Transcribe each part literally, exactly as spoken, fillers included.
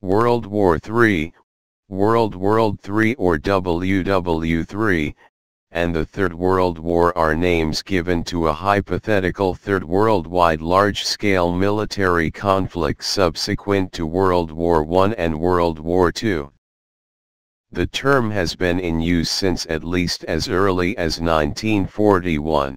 World War Three, World World Three or W W three, and the Third World War are names given to a hypothetical third worldwide large-scale military conflict subsequent to World War One and World War Two. The term has been in use since at least as early as nineteen forty-one.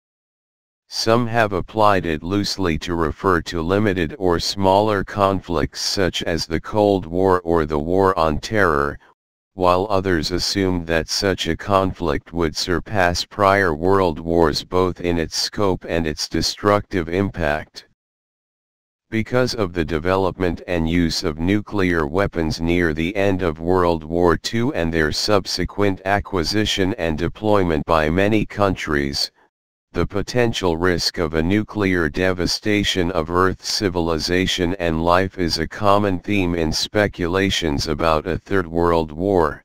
Some have applied it loosely to refer to limited or smaller conflicts such as the Cold War or the War on Terror, while others assumed that such a conflict would surpass prior world wars both in its scope and its destructive impact. Because of the development and use of nuclear weapons near the end of World War Two and their subsequent acquisition and deployment by many countries, the potential risk of a nuclear devastation of Earth's civilization and life is a common theme in speculations about a Third World War.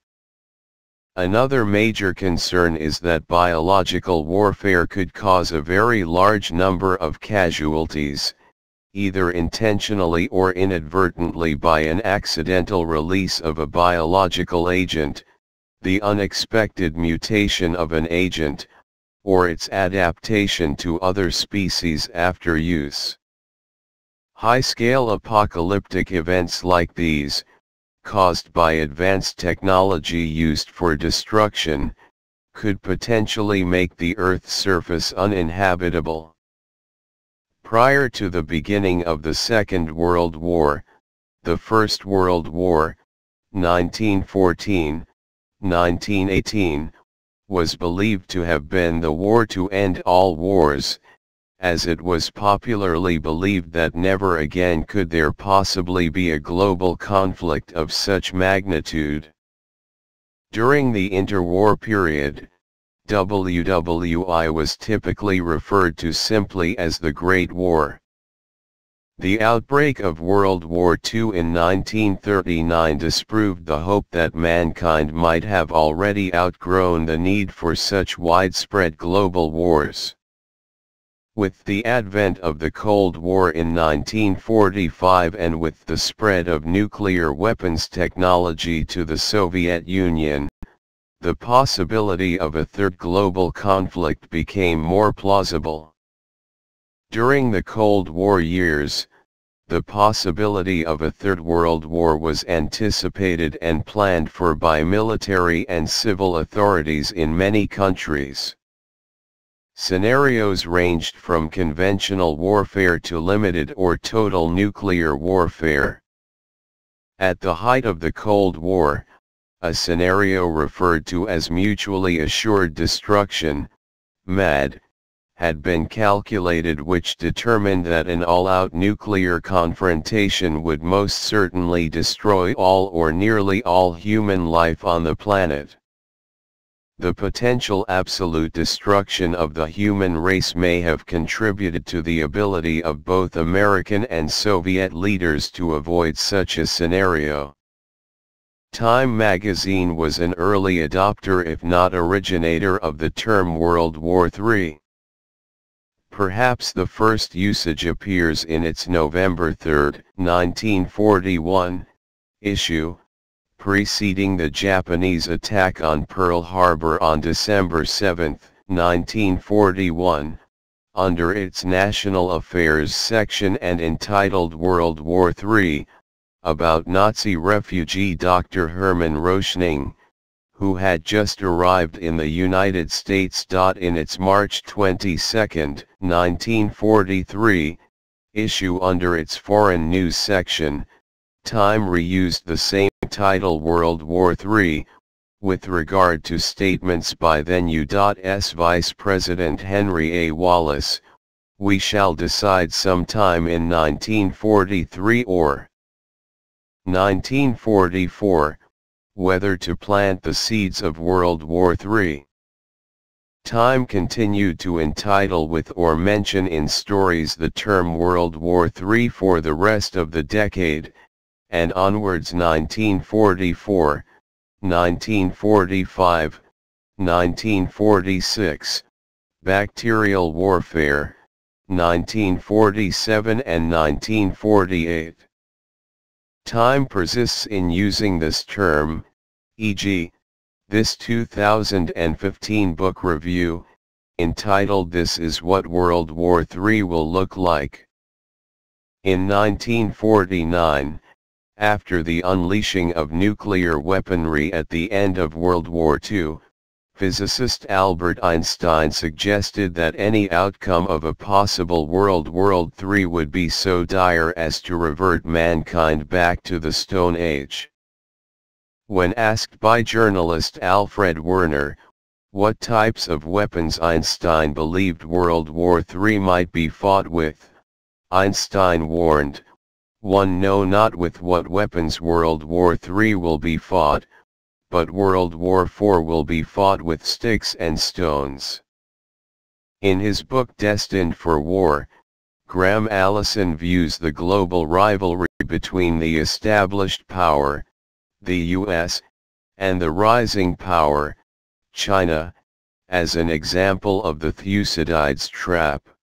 Another major concern is that biological warfare could cause a very large number of casualties, either intentionally or inadvertently by an accidental release of a biological agent, the unexpected mutation of an agent, or its adaptation to other species after use. High-scale apocalyptic events like these, caused by advanced technology used for destruction, could potentially make the Earth's surface uninhabitable. Prior to the beginning of the Second World War, the First World War, nineteen fourteen to nineteen eighteen, was believed to have been the war to end all wars, as it was popularly believed that never again could there possibly be a global conflict of such magnitude. During the interwar period, W W I was typically referred to simply as the Great War. The outbreak of World War Two in nineteen thirty-nine disproved the hope that mankind might have already outgrown the need for such widespread global wars. With the advent of the Cold War in nineteen forty-five and with the spread of nuclear weapons technology to the Soviet Union, the possibility of a third global conflict became more plausible. During the Cold War years, the possibility of a Third World War was anticipated and planned for by military and civil authorities in many countries. Scenarios ranged from conventional warfare to limited or total nuclear warfare. At the height of the Cold War, a scenario referred to as mutually assured destruction, M A D, had been calculated, which determined that an all-out nuclear confrontation would most certainly destroy all or nearly all human life on the planet. The potential absolute destruction of the human race may have contributed to the ability of both American and Soviet leaders to avoid such a scenario. Time magazine was an early adopter if not originator of the term World War Three. Perhaps the first usage appears in its November third, nineteen forty-one, issue, preceding the Japanese attack on Pearl Harbor on December seventh, nineteen forty-one, under its National Affairs section and entitled World War Three, about Nazi refugee Doctor Hermann Röchning, who had just arrived in the United States. In its March twenty-second, nineteen forty-three, issue under its Foreign News section, Time reused the same title World War Three, with regard to statements by then U S Vice President Henry A. Wallace, "We shall decide sometime in nineteen forty-three or nineteen forty-four, whether to plant the seeds of World War Three. Time continued to entitle with or mention in stories the term World War Three for the rest of the decade, and onwards nineteen forty-four, nineteen forty-five, nineteen forty-six, bacterial warfare, nineteen forty-seven and nineteen forty-eight. time persists in using this term, for example, this two thousand fifteen book review, entitled "This is What World War Three Will Look Like." In nineteen forty-nine, after the unleashing of nuclear weaponry at the end of World War Two, physicist Albert Einstein suggested that any outcome of a possible World War Three would be so dire as to revert mankind back to the Stone Age. When asked by journalist Alfred Werner what types of weapons Einstein believed World War Three might be fought with, Einstein warned, "One know not with what weapons World War Three will be fought, but World War Four will be fought with sticks and stones." In his book Destined for War, Graham Allison views the global rivalry between the established power, the U S, and the rising power, China, as an example of the Thucydides trap.